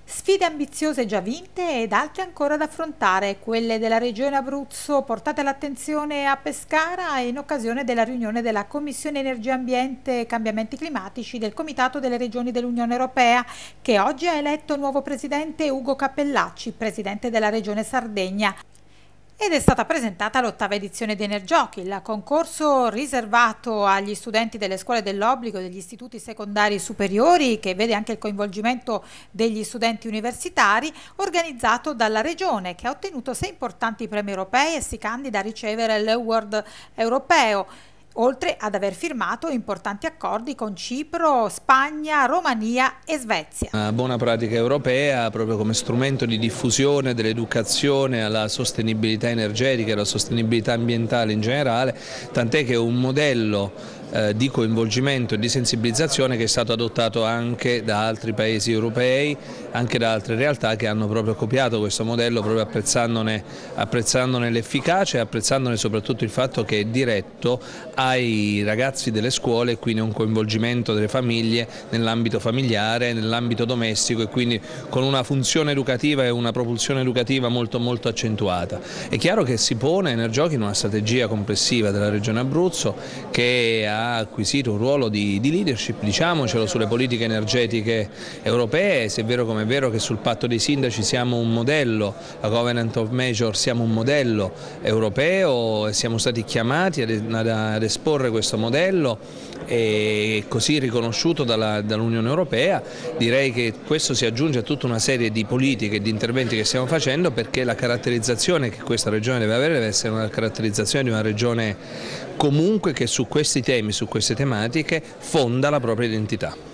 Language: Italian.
Sfide ambiziose già vinte ed altre ancora da affrontare, quelle della Regione Abruzzo portate all'attenzione a Pescara in occasione della riunione della Commissione Energia Ambiente e Cambiamenti Climatici del Comitato delle Regioni dell'Unione Europea, che oggi ha eletto nuovo presidente Ugo Cappellacci, presidente della Regione Sardegna. Ed è stata presentata l'8ª edizione di Energigiochi, il concorso riservato agli studenti delle scuole dell'obbligo e degli istituti secondari superiori, che vede anche il coinvolgimento degli studenti universitari, organizzato dalla Regione, che ha ottenuto 6 importanti premi europei e si candida a ricevere l'Award europeo, oltre ad aver firmato importanti accordi con Cipro, Spagna, Romania e Svezia. Una buona pratica europea proprio come strumento di diffusione dell'educazione alla sostenibilità energetica e alla sostenibilità ambientale in generale, tant'è che è un modello di coinvolgimento e di sensibilizzazione che è stato adottato anche da altri paesi europei, anche da altre realtà che hanno proprio copiato questo modello, proprio apprezzandone l'efficacia e apprezzandone soprattutto il fatto che è diretto ai ragazzi delle scuole e quindi un coinvolgimento delle famiglie nell'ambito familiare, nell'ambito domestico e quindi con una funzione educativa e una propulsione educativa molto accentuata. È chiaro che si pone Energigiochi in una strategia complessiva della Regione Abruzzo che ha acquisito un ruolo di leadership, diciamocelo, sulle politiche energetiche europee, se è vero come è vero che sul patto dei sindaci siamo un modello, la Covenant of Measure siamo un modello europeo e siamo stati chiamati ad esporre questo modello e così riconosciuto dall'Unione Europea. Direi che questo si aggiunge a tutta una serie di politiche e di interventi che stiamo facendo, perché la caratterizzazione che questa regione deve avere deve essere una caratterizzazione di una regione comunque che su questi temi, su queste tematiche fonda la propria identità.